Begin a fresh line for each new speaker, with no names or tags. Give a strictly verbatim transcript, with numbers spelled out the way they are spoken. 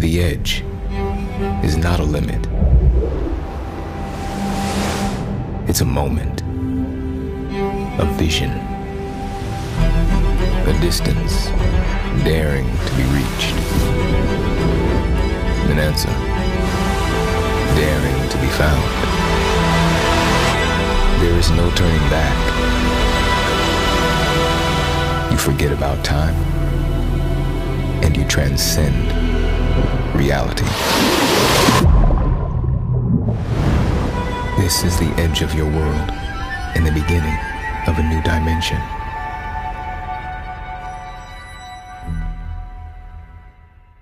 The edge is not a limit. It's a moment, a vision, a distance daring to be reached, an answer daring to be found. There is no turning back. You forget about time, and you transcend reality. This is the edge of your world and the beginning of a new dimension.